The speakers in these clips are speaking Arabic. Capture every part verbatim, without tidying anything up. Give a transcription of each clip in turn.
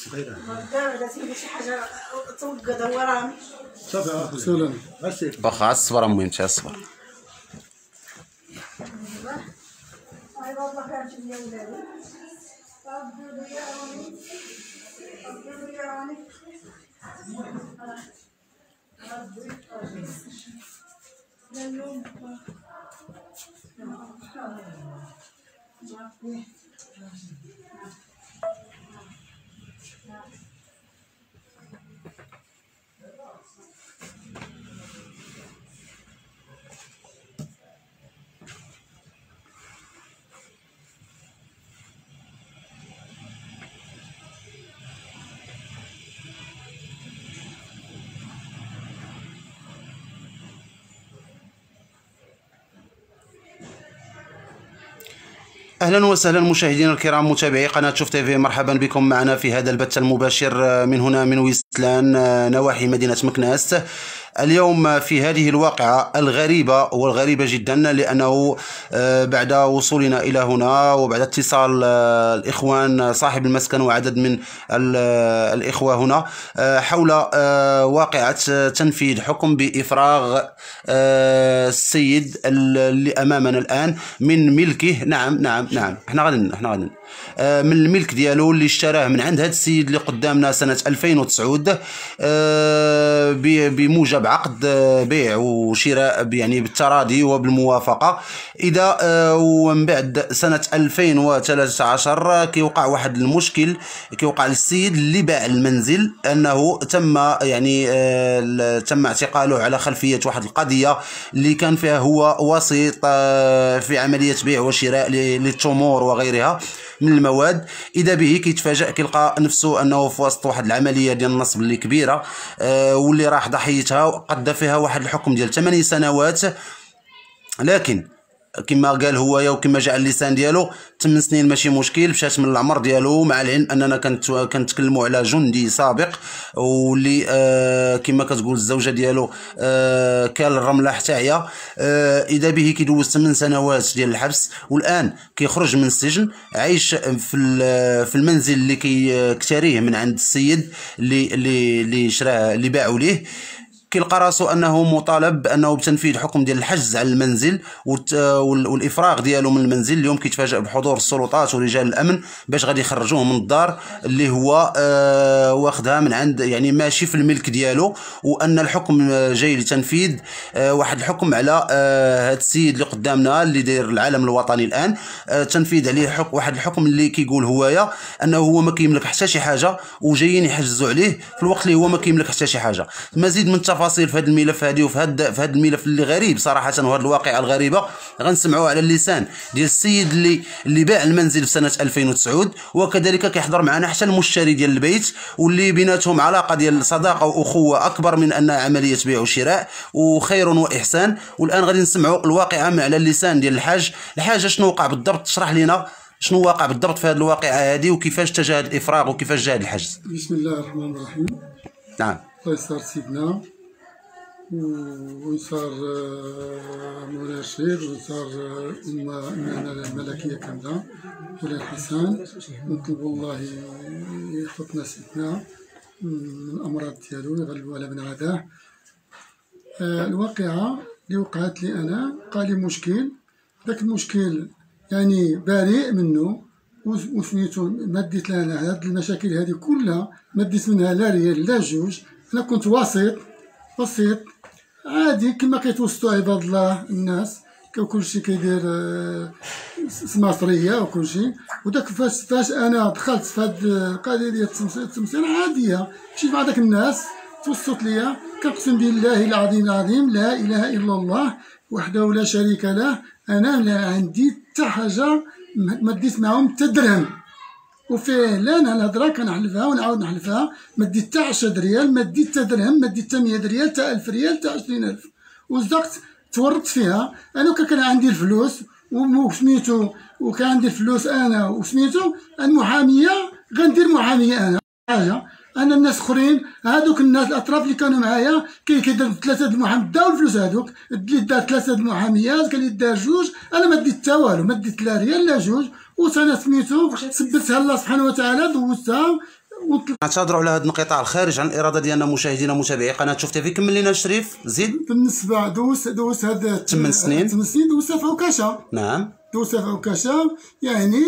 الصغيره دابا سيدي شي حاجه توقد هو راه صافي سولاني واخا على الصبر المهم تاع الصبر. والله كانت ليا ولادي ربي يعاوني ربي يعاوني اهلا وسهلا مشاهدينا الكرام متابعي قناه شوف تيفي، مرحبا بكم معنا في هذا البث المباشر من هنا من ويستلان نواحي مدينه مكناس. اليوم في هذه الواقعة الغريبة والغريبة جدا، لأنه بعد وصولنا إلى هنا وبعد اتصال الإخوان صاحب المسكن وعدد من الإخوة هنا حول واقعة تنفيذ حكم بإفراغ السيد اللي أمامنا الآن من ملكه. نعم نعم نعم احنا غادي احنا غادي من الملك ديالو اللي اشتراه من عند هذا السيد اللي قدامنا سنة ألفين وتسعة بموجب عقد بيع وشراء يعني بالتراضي وبالموافقة. إذا ومن بعد سنة ألفين وثلاثة عشر كيوقع واحد المشكل، كيوقع للسيد اللي باع المنزل أنه تم يعني تم اعتقاله على خلفية واحد القضية اللي كان فيها هو وسيط في عملية بيع وشراء للتمور وغيرها من المواد. اذا به كيتفاجأ كيلقى نفسه انه في وسط واحد العمليه ديال النصب اللي كبيره، آه واللي راح ضحيتها قضى فيها واحد الحكم ديال ثماني سنوات. لكن كما قال هو وكما جاء اللسان ديالو ثمان سنين ماشي مشكل، مشات من العمر ديالو، مع العلم اننا كنت كنتكلموا على جندي سابق واللي آه كما كتقول الزوجه ديالو آه كان الرمله حتى هي. آه اذا به كيدوز ثمان سنوات ديال الحبس، والان كيخرج من السجن عايش في في المنزل اللي كيكتريه من عند السيد اللي اللي اللي شراه اللي باعوا ليه. كيلقى راسو انه مطالب بانه بتنفيذ حكم ديال الحجز على المنزل والافراغ ديالو من المنزل. اليوم كيتفاجأ بحضور السلطات ورجال الامن باش غادي يخرجوه من الدار اللي هو آه واخدها من عند يعني ماشي في الملك ديالو، وان الحكم جاي لتنفيذ آه واحد الحكم على آه هذا السيد اللي قدامنا اللي داير العلم الوطني الان. آه تنفيذ عليه حكم واحد الحكم اللي كيقول هوايا انه هو ما كيملك حتى شي حاجه، وجايين يحجزوا عليه في الوقت اللي هو ما كيملك حتى شي حاجه. مزيد من التفاصيل في هذا الملف هذه وفي هذا في هذا الملف اللي غريب صراحه، وهذه الواقعه الغريبه غنسمعوها على اللسان ديال السيد اللي اللي باع المنزل في سنه ألفين وتسعة، وكذلك كيحضر معنا حتى المشتري ديال البيت واللي بيناتهم علاقه ديال صداقه واخوه اكبر من انها عمليه بيع وشراء وخير واحسان. والان غادي نسمعوا الواقعه من على اللسان ديال الحاج. الحاج شنو وقع بالضبط؟ تشرح لنا شنو واقع بالضبط في هذه الواقعه هذه وكيفاش تجاه الافراغ وكيفاش جاء الحجز. بسم الله الرحمن الرحيم. نعم. الله يسر سيدنا ويسر مولاي الشيخ ويسر أمنا الملكية كاملة مولاي الحسن. نطلب الله يحفظنا سيدنا من الأمراض ديالو يغلبوا على بنعداه. الواقعة اللي وقعت لي أنا قال لي مشكل، ذاك المشكل يعني بريء منه وسميتو ما ديت لها هاد المشاكل هذه كلها، ما ديت منها لا ريال لا جوج. أنا كنت وسيط وسيط عادي كما كيتوسطوا عباد الله الناس، كلشي كيدير سماطريه وكلشي. وداك فاش فاش انا دخلت في هاد القضيه ديال التمثيل عاديه، مشيت مع داك الناس توسط ليا، كنقسم بالله العظيم العظيم لا اله الا الله وحده لا شريك له، انا لا عندي حتى حاجه ما ديت معاهم حتى درهم. وفعلا الهضره كنحلفها ونعاود نحلفها، ما ديت حتى عشرة ريال، ما ديت حتى درهم، ما ديت حتى مية ريال، حتى ألف ريال، حتى عشرين ألف. وصدقت تورطت فيها انا، وكان عندي الفلوس وسميتو وكان عندي الفلوس انا وسميتو المحاميه، غندير محاميه انا حاجه. انا الناس اخرين هادوك الناس الاطراف اللي كانوا معايا كيدير ثلاثه د المحامين داو الفلوس هادوك، اللي دار ثلاثه د المحاميات كان اللي دار جوج، انا ما ديت حتى والو، ما ديت لا ريال لا جوج. وسنه سميتو سبتها الله سبحانه وتعالى، دوزتها نعتذروا على هذا الانقطاع الخارج عن الاراده ديالنا مشاهدينا ومتابعي قناه شوف تيفي. كمل لنا الشريف زيد. بالنسبه دوز دوز هذا ثمان سنين ثمان سنين دوزها في عكاشه. نعم دوزها في عكاشه يعني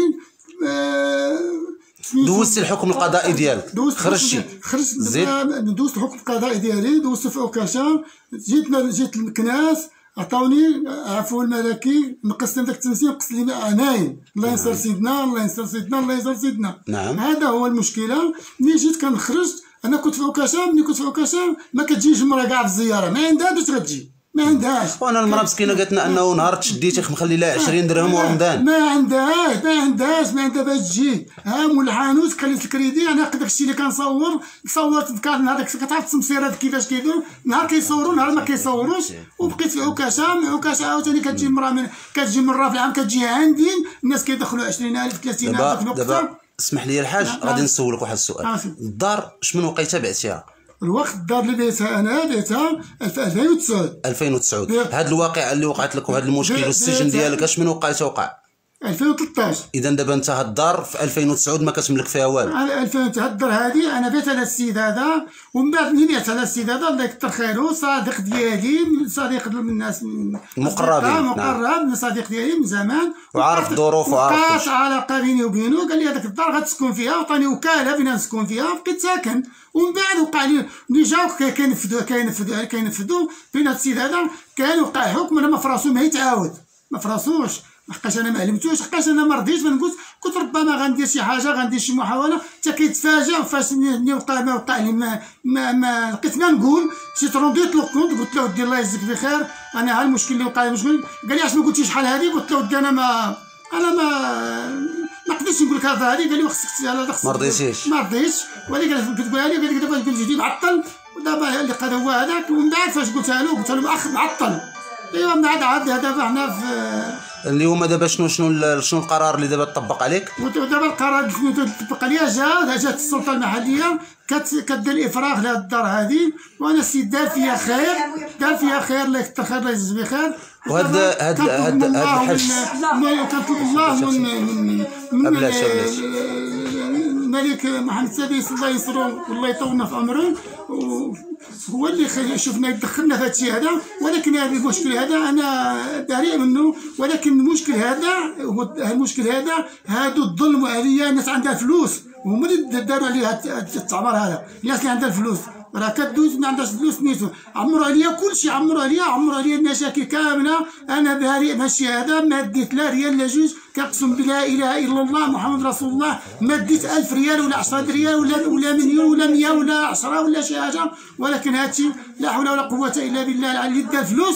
آه دوزتي الحكم القضائي ديالك خرجتي خرجت زيد. دوزت الحكم القضائي ديالي دوزت في عكاشه. جيت جيت للكناس عطاوني عفو الملكي نقص لي داك التمثيل نقص لي عامين. الله ينصر سيدنا الله ينصر سيدنا الله ينصر سيدنا. نعم هذا هو المشكله. ملي جيت كنخرج انا كنت في عكاشه. ملي كنت في عكاشه ما كتجيش المراه كاع في الزياره ما عندها باش تجي ما عندهاش. وانا المراه مسكينه قالت لنا انه نهار تشديتي مخلي لها عشرين درهم ورمضان ما عندهاش ما عندهاش ما عندها باش تجي. ها مول الحانوت كليت الكريدي. انا داك الشيء اللي كنصور صورت كان هذاك كتعرف التمصيرات كيفاش كيديروا نهار كيصوروا نهار ما كيصوروش. وبقيت في عكاشه. من عكاشه عاوتاني كتجي المراه من كتجي مره في العام كتجي عندي الناس كيدخلوا عشرين ألف ثلاثين ألف دابا في الوقت. دابا اسمح لي الحاج غادي نسولك واحد السؤال. الدار شمن وقيته بعتيها؟ الوقت الدار اللي بيتها انا بيتها ألفين وتسعة. ألفين وتسعة. هاد الواقعه اللي وقعت لك وهاد المشكل والسجن ديالك اش من وقعته وقع؟ ألفين وثلاثطاش. اذا دابا انت هاد الدار في ألفين وتسعة ما كتملك فيها والو. على ألفين وتسعة الدار هذه انا بيتها للسيد هذا. ومن بعد ملي بيتها للسيد هذا الله يكثر خيره صديق ديالي صديق من الناس مقربين مقرب من صديق ديالي من زمان وعارف الظروف وعارف وقعت علاقه بيني وبينه. قال لي هذاك الدار غتسكن فيها وعطاني وكاله بين نسكن فيها بقيت ساكن. ومن بعد وقع لي ملي جاو كينفذوا كينفذوا كينفذوا بين هذا السيد هذا كان وقع حكم انا ما فراسو ما يتعاود ما فراسوش. حقاش انا ما علمتوش حقاش انا ما رضيتش. ما نقولش كنت ربما غندير شي حاجه غندير شي محاوله حتى كيتفاجئ فاش ملي وقع ما وقع لي ما ما, ما لقيت ما نقول. مشيت رونديت له كنت قلت له ودي الله يجزيك بخير انا ها المشكل اللي وقع لي مشكل. قال لي علاش ما قلتيش شحال هذه؟ قلت له ودي انا ما انا ما ما قدرتش نقول لك هذا هذه. قال لي خصك على خصك ما رضيتيش ما رضيتش. ولكن قال لي قال لي دابا قلت جديد معطل ودابا اللي قاد هو هذاك. ومن بعد فاش قلتها له قلت له اخ معطل. ايوا من بعد عاد دابا حنا في اليوم دابا شنو شنو شنو القرار اللي دابا طبق عليك؟ ودابا القرار اللي طبق عليا جا جات السلطه المحليه كدير افراغ لهاد الدار هذه. وانا السيد دار فيها خير دار فيها خير الله يكثر خير الله يجزيه بخير. وهاد هاد هاد هاد الحبس كنطلب الله من من بلاش بلاش الملك محمد السادس الله ينصرو والله يطولنا في عمره. هو اللي شفنا دخلنا في هادشي هذا. ولكن هذا المشكل هذا انا بريء منه. ولكن المشكل هذا هو المشكل هذا هادو الظلم عليا. الناس عندها فلوس هما اللي داروا عليها التعمر هذا. الناس اللي عندها الفلوس راه كدوز ما عندهاش فلوس نيتو عمروا عليا كلشي عمروا عليا عمروا عليا المشاكل كامله. انا بريء من هادشي هذا. ما ديت لا ريال لا جوج كنقسم بلا اله الا الله محمد رسول الله. ما ديت ألف ريال ولا عشرة ريال ولا ولا مليون ولا مية ولا عشرة ولا شي حاجه. ولكن هادشي لا حول ولا قوه الا بالله العلي. دا فلوس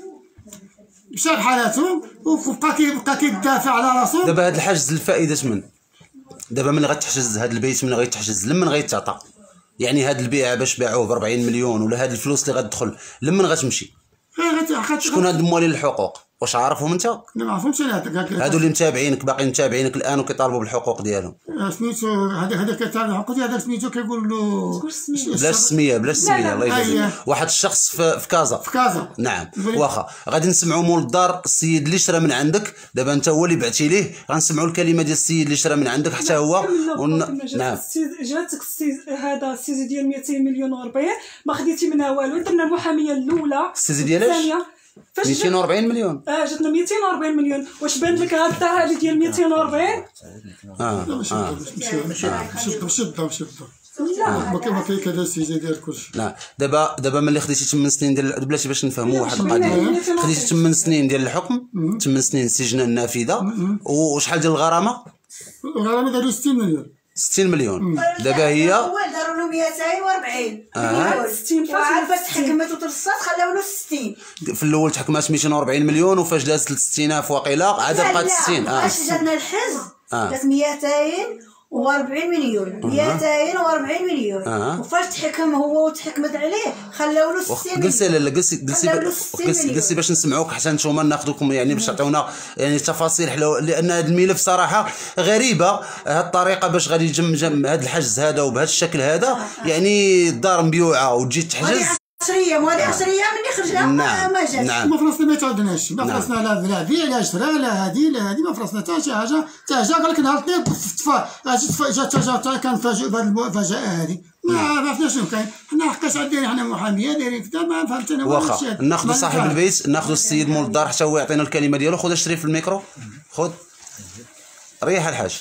مشى بحالاتو وبقى كيبقى كيدافع على راسو. دابا هاد الحجز الفائده من دابا ملي غتحجز هاد البيت ملي غيتحجز لمن غيتعطى؟ يعني هاد البيعه باش باعوه ب أربعين مليون ولا هاد الفلوس اللي غتدخل لمن غتمشي؟ شكون هاد الموالين الحقوق؟ واش عارفهم انت؟ لا ما عرفهمش انا. هادو اللي متابعينك باقي متابعينك الان وكيطالبوا بالحقوق ديالهم. سميتو هذاك هذاك كيطالب الحقوق هذاك سميتو كيقول له بلاش السميه بلاش السميه الله يجازيك. واحد الشخص في, في كازا في كازا نعم. واخا غادي نسمعوا مول الدار السيد اللي شرى من عندك. دابا انت هو اللي بعتي ليه غنسمعوا الكلمه ديال السيد اللي شرى من عندك حتى هو ون... نعم. جاتك هذا السيزي ديال مئتين مليون وربعين ما خديتي منها والو. درنا المحاميه الاولى السيزي ديال اش؟ مئتين وأربعين مليون. اه جاتنا مئتين وأربعين مليون. واش بان لك هاد الدار هذه ديال مئتين وأربعين؟ اه اه شد شد شد ما كاين ما كاين كذا السيزي ديال كلشي. نعم. دابا دابا ملي خديتي ثمان سنين ديال بلاتي باش نفهموا واحد القضيه. خديتي ثمان سنين ديال الحكم ثمان سنين السجن النافذه. وشحال ديال الغرامه؟ الغرامه داروا ستين مليون. ستين مليون. دابا هي داروا له مئتين وأربعين. اه ستين وعاد فاش تحكمت وترصات خلاو له ستين. في الاول تحكمات مئتين وأربعين مليون وفاش دازت ل ستين ألف وقيله عاد بقات ستين. اه فاش جاتنا الحجز دات مئتين وأربعين مليون. مئتين وأربعين مليون. آه. وفاش تحكم هو وتحكمت عليه خلاو له ستين مليون. جلسي لا لا جلسي جلسي جلسي جلسي باش نسمعوك حتى نتوما ناخذوكم يعني باش تعطيونا يعني تفاصيل حلوه. لان هذا الملف صراحه غريبه هذه الطريقه باش غادي يجمجم هذا الحجز هذا وبهذا الشكل هذا. يعني الدار مبيوعه وتجي تحجز عشر ايام وهذه عشر ايام ملي خرجنا نعم. ما جاش. نعم. ما فرصنا ما يتعودناش، ما نعم. فرصنا لا لا بيع لا شراء لا هذه لا هذه، ما فرصنا حتى شي حاجه حتى حاجه. قال لك نهار الاثنين طفى جات جات كان فاجئ بهذه المفاجاه هذه، ما عرفنا شنو كاين. حنا حقاش عندنا حنا محاميه دايرين كذا، ما فهمت انا واخا ناخذ صاحب البيت، ناخذ السيد مول الدار حتى هو يعطينا الكلمه ديالو. خذ اشري في الميكرو، خذ ريح الحاج.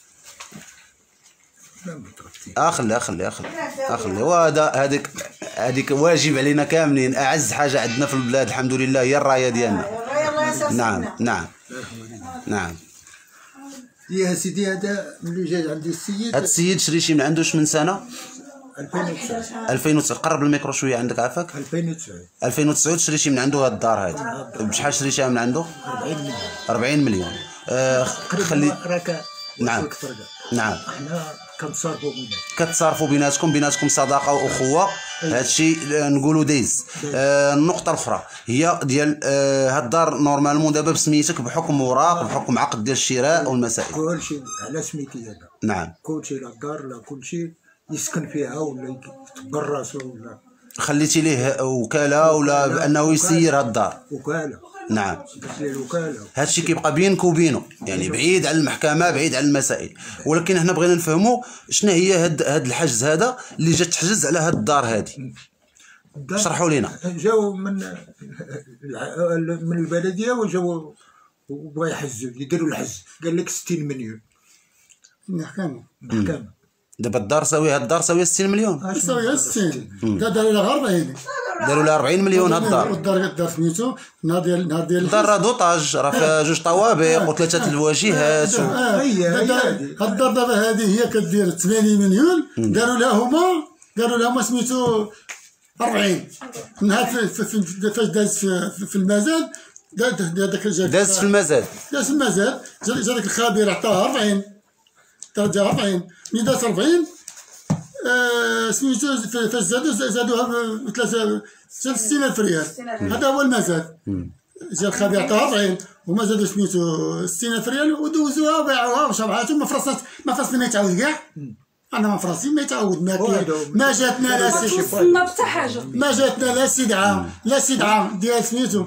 اخلي اخلي اخلي اخلي وهذا هذيك هذيك واجب علينا كاملين. اعز حاجه عندنا في البلاد الحمد لله هي الرايه ديالنا. نعم نعم نعم. يا سيدي هذا ملي جا عندي السيد، هذا السيد شري شي من عنده من سنه ألفين وتسعة ألفين وتسعة. قرب الميكرو شويه عندك عافاك. ألفين وتسعة ألفين وتسعة شري شي من عنده هاد الدار هذه. بشحال شريتها من عنده؟ أربعين مليون. أربعين مليون. آه خلي راك نعم نعم. حنا كنتصارفوا بيناتنا، كتصارفوا بيناتكم بيناتكم صداقه واخوه. هادشي نقولوا دايز. آه النقطه الاخرى هي ديال آه هاد الدار نورمالمون دابا بسميتك بحكم اوراق بحكم عقد ديال الشراء والمسائل. كلشي على سميتي انا. نعم. كلشي لا الدار لا كلشي يسكن فيها ولا يتبر راسو ولا خليتي ليه وكاله ولا بانه يسير هاد الدار؟ وكاله. نعم. قلت ليه الوكاله. هادشي كيبقى بينك وبينه، يعني بعيد على المحكمه بعيد على المسائل. ولكن هنا بغينا نفهموا شنو هي هاد هاد الحجز هذا اللي جات تحجز على هاد الدار هذه. اشرحوا لينا. جاو من من البلديه وجاو وبغا يحجزوا يديروا الحجز، قال لك ستين مليون المحكمه. المحكمه. دابا الدار ساويه هاد الدار ساويه ستين مليون. ساويه ستين، داروا لها أربعين، داروا لها أربعين مليون هاد الدار. والدار الدار سميتو نهار ديال نهار ديال الدار راه دوطاج، راه فيها جوج طوابق وثلاثه الواجهات. هي هاد الدار دابا هذه هي كدير ثمانين مليون، داروا لها هما داروا لها هما سميتو أربعين. نهار فاش داز في المزاد هذاك داز في المزاد داز في المزاد جا داك الخبير عطاها أربعين، ترجع أربعين. ملي داز أربعين سميتو فاش زادو زادوها بثلاثة ستين ألف ريال، هذا هو المزاد. جا الخبير عطاها أربعين وما زادو سميتو ستين ألف ريال ودوزوها وباعوها وشرعاتهم. ما فرصنا ما فرصنا ما يتعاود كاع. انا ما فراسي ما يتعاود ما ما جاتنا لا ما توصلنا بتا حاجه، ما جاتنا لا استدعاء لا استدعاء ديال سميتو،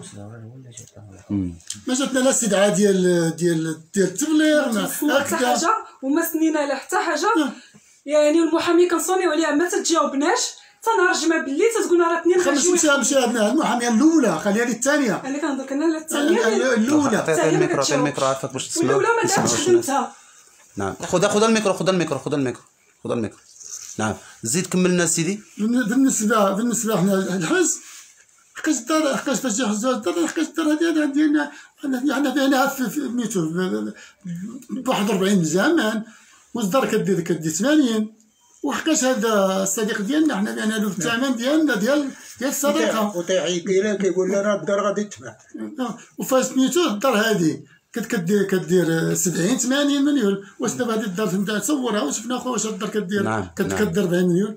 ما جاتنا لا استدعاء ديال ديال ديال التبليغ ما حتى حاجه وما سنينا لا حتى حاجه. يعني المحامي كنصونيو عليها ما تتجاوبناش حتى نهار الجمعه بالليل تتقولنا راه اثنين خمس مشى مشاهدنا المحاميه الاولى خليها لي الثانيه. انا كنهضر كنا لا الثانيه الاولى. عطيها الميكرو عطيها الميكرو عافاك باش تسمعوا. الاولى ما دارتش خدمتها. نعم. خذ خذ الميكرو خذ الميكرو خذ الميكرو خذ الميكرو. نعم زيد كمل لنا سيدي. بالنسبه بالنسبه حنا الحز حقاش الدار حقاش فاش يحجزوا الدار حقاش الدار هذه ديالنا حنا فيها في ميتو بواحد وأربعين من زمان والدار كدير كدير ثمانين. وحقاش هذا الصديق ديالنا حنا فينا له الثمن ديالنا ديال ديال الصديقه وتيعيط لينا كيقول لنا الدار غادي تباع. وفاش سميتو الدار هذه كنت كدير كدير سبعين ثمانين مليون. واش دابا هذه الدار فهمتها تصورها وشفنا خويا واش الدار كدير نعم. كدير أربعين مليون.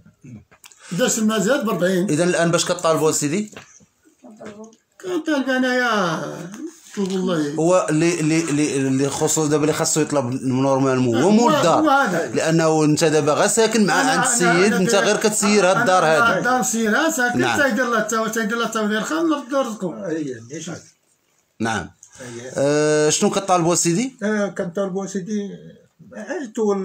داش المزاد ب أربعين. اذا الان باش كطالبوا سيدي؟ كنطالب انايا والله هو اللي اللي اللي خصو دابا اللي خاصو يطلب نورمالمون هو مول الدار، لانه انت دابا غير ساكن مع عند السيد، انت غير كتسير هاد الدار هذه. الدار سيرها ساكن نعم. تيدير لها التو تيدير لها التوفير خام نردو رزقو. نعم. آه شنو كطالبوا سيدي؟ آه كنطالبوا سيدي عيطوا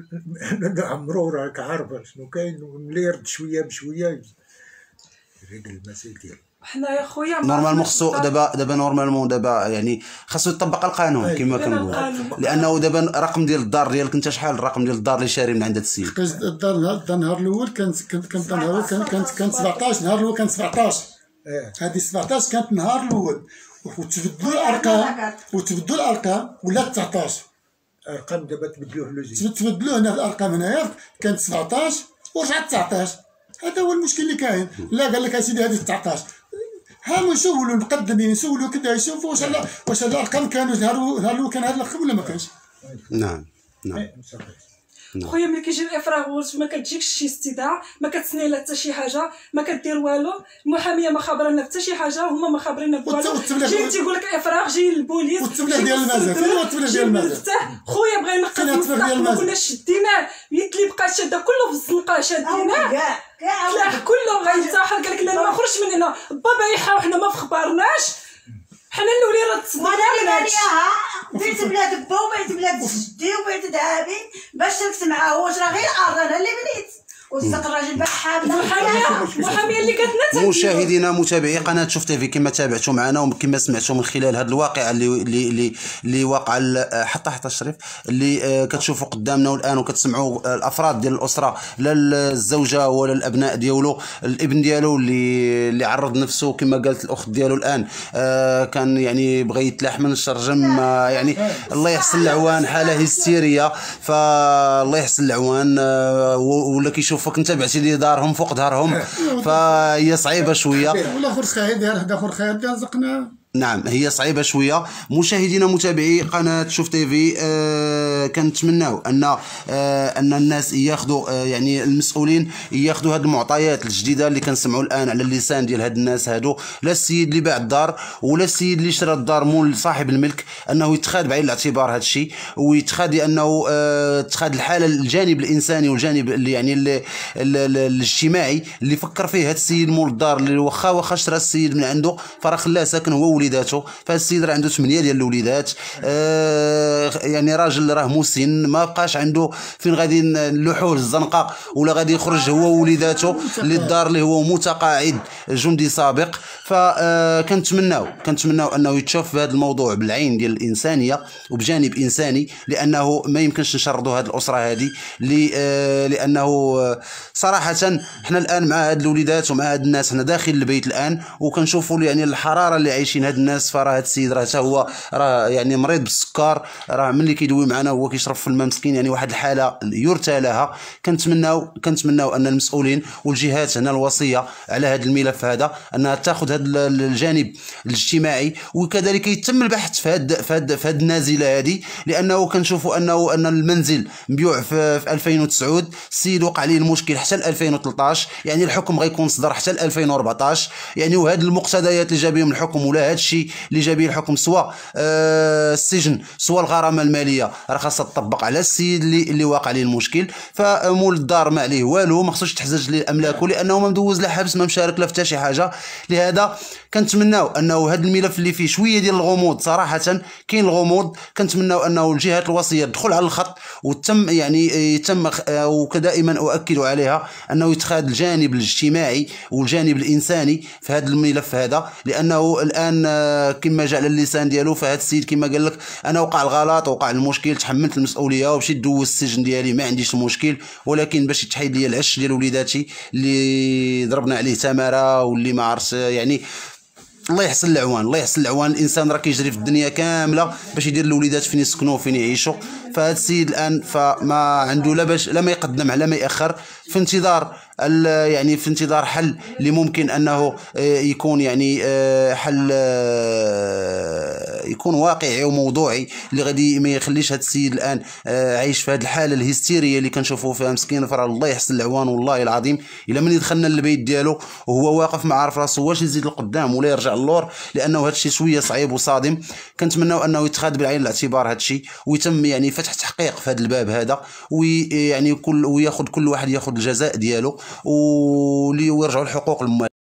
عمرو راك عارفه شنو كاين ملي يرد شويه بشويه يريقل المسائل ديالو. حنا يا خويا نورمالمون خصو دابا دابا نورمالمون دابا يعني خاصو يطبق القانون كما كنقول، لانه دابا الرقم ديال الدار ديالك انت شحال الرقم ديال الدار اللي شاري من عند هذا السيد؟ حقاش الدار النهار الاول كانت كانت كانت النهار الاول كانت كانت سبعطاش. النهار الاول كانت سبعطاش. هذه سبعطاش كانت النهار الاول وتبدلوا الارقام وتبدلوا الارقام ولات تسعطاش. ارقام دابا تبدلوه لوزي تبدلوه هنا الارقام هنايا كانت سبعطاش ورجعت تسعطاش. هذا هو المشكل اللي كاين. لا قال لك اسيدي هذه تسعطاش. ها نسولوا المقدمين نسولوا كذا يشوفوا واش واش هاد الارقام كانوا نهار نهار كان هذا الرقم ولا ما كانش. نعم نعم خويا ملي كيجي الافراغ ما كتجيكش شي استدعاء، ما كتسني لا حتى شي حاجه، ما كدير والو، المحاميه ما خابرنا حتى شي حاجه، هما ما خابريننا بوالو. جاي تيقول لك افراغ، جاي البوليس، والتبليغ ديال المزاد، فين هو التبليغ ديال المزاد؟ خويا بغا ينقذ المصلحه، ما كناش شديناه، يد اللي بقى شاده كله في الزنقه شاديناه كاع كاع كاع كله غينتحر. قال لك لا ما خرجش من هنا، بابا يحا وحنا ما فخبرناش، حنا الاولين راه تصدقنا وانا من هادشي. اللي بيت بلاد با وبيت بلاد جدي وبيت دابي باش شركت معاه، واش راه غير الارض انا اللي بنيت وصدق الراجل بحال المحاميه المحاميه اللي قالت لنا مشاهدينا متابعي قناه شوف تيفي، كما تابعتوا معنا وكما سمعتوا من خلال هذه الواقعه اللي اللي اللي, اللي واقع حتى حتى الشريف اللي كتشوفوا قدامنا الان وكتسمعوا الافراد ديال الاسره، لا الزوجه ولا الابناء ديالو، الابن ديالو اللي اللي عرض نفسه كما قالت الاخت ديالو الان، كان يعني بغى يتلاح من الشرجم، يعني الله يحسن العوان، حاله هستيريه، فالله يحسن العوان. ولا كيشوف فك نتابعتي لي دارهم فوق دارهم، فهي صعيبه شويه. والاخر خايب دار هذا اخر خايب دار زقنا. نعم هي صعيبه شويه. مشاهدينا متابعي قناه شوف تيفي، آه كنتمناو ان آه ان الناس ياخذوا آه يعني المسؤولين ياخذوا هذه المعطيات الجديده اللي كنسمعوا الان على اللسان ديال هاد الناس هادو، لا السيد اللي باع الدار ولا السيد اللي شرى الدار مول صاحب الملك، انه يتخاذ بعين الاعتبار هذا الشيء، ويتخاذ انه آه اتخاذ الحاله الجانب الانساني والجانب اللي يعني اللي الاجتماعي اللي فكر فيه هذا السيد مول الدار، اللي واخا واخا شرى السيد من عنده فراه خلاه ساكن هو وليداته. فهاد السيد راه عنده ثمانيه ديال الوليدات، آه يعني راجل راه مسن، ما بقاش عنده فين غادي نلوحوه الزنقه ولا غادي يخرج هو ووليداته للدار اللي هو متقاعد جندي سابق. فكنتمناو كنتمناو انه يتشوف في هذا الموضوع بالعين ديال الانسانيه وبجانب انساني، لانه ما يمكنش نشردوا هذه الاسره هذه، لانه صراحه حنا الان مع هاد الوليدات ومع هاد الناس، حنا داخل البيت الان وكنشوفوا يعني الحراره اللي عايشين هاد الناس. فراه هاد السيد راه حتى هو راه يعني مريض بالسكر، راه ملي كيدوي معنا هو كيشرب في الماء مسكين، يعني واحد الحاله يرثى لها. كنتمناو كنتمناو ان المسؤولين والجهات هنا الوصيه على هذا الملف هذا انها تاخذ هذا الجانب الاجتماعي، وكذلك يتم البحث في هذا في هذا في هذه النازله هذه، لانه كنشوفوا انه ان المنزل مبيوع في, في ألفين وتسعة، السيد وقع عليه المشكل حتى ل ألفين وثلاثطاش، يعني الحكم غيكون صدر حتى ل ألفين وأربعطاش، يعني وهاد المقتضيات اللي جا بهم الحكم ولا هذا الشيء اللي جا به الحكم سواء آه السجن سواء الغرامه الماليه راه خاصها تطبق على السيد اللي اللي واقع عليه المشكل. فمول الدار ما عليه والو، ما خصوش تحتاج ليه املاكه لانه ما مدوز لا حبس ما مشارك لا في حتى شي حاجه. لهذا كنتمناو انه هذا الملف اللي فيه شويه ديال الغموض، صراحه كاين الغموض، كنتمناو انه الجهات الوصيه تدخل على الخط وتم يعني يتم، وكدائما اؤكد عليها انه يتخاذ الجانب الاجتماعي والجانب الانساني في هذا الملف هذا، لانه الان كما جاء على اللسان ديالو فهاد السيد كما قال لك انا وقع الغلط وقع المشكل، تحملت المسؤوليه ومشيت دوز السجن ديالي ما عنديش المشكل، ولكن باش يتحيد لي العش ديال وليداتي اللي ضربنا عليه تماره واللي ما عرفش، يعني الله يحسن العوان الله يحسن العوان. الانسان راه كيجري في الدنيا كامله باش يدير الوليدات فين يسكنوا وفين يعيشوا. فهاد السيد الان فما عنده لا باش لا ما يقدم على ما ياخر، في انتظار يعني في انتظار حل اللي ممكن انه يكون يعني حل يكون واقعي وموضوعي اللي غادي ما يخليش هذا السيد الان عايش في هذه الحاله الهستيريه اللي كنشوفوا فيها مسكين. فراه الله يحسن العوان والله العظيم الا من دخلنا للبيت ديالو وهو واقف ما عارف راسو واش يزيد لقدام ولا يرجع للور، لانه هذا الشيء شويه صعيب وصادم. كنتمناو انه يتخذ بعين الاعتبار هذا الشيء ويتم يعني فتح تحقيق في هذا الباب هذا، ويعني كل وياخذ كل واحد ياخذ الجزاء ديالو ويرجعوا الحقوق المال.